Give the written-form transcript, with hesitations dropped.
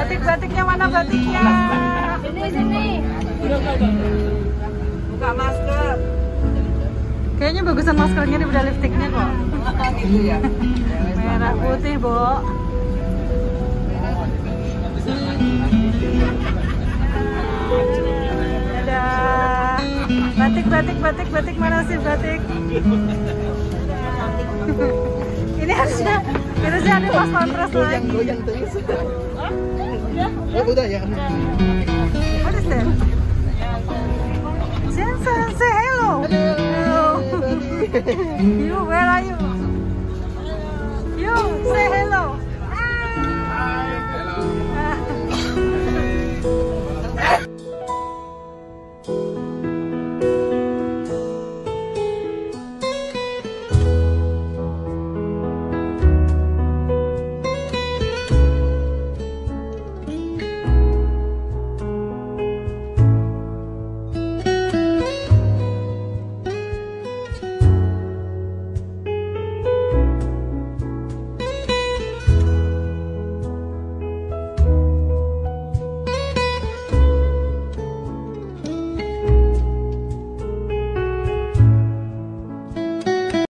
Batik-batiknya mana batiknya? Sini. Buka masker. Kayaknya bagusan maskernya daripada lipstiknya kok. Gitu ya. Merah putih, Bo. Ada batik mana sih batik? Ini harusnya ada pas kontras lagi. Goyang terus. Udah ya. What is that? Jensen, say hello. Hello. You, where are you? You, say hello. Hi.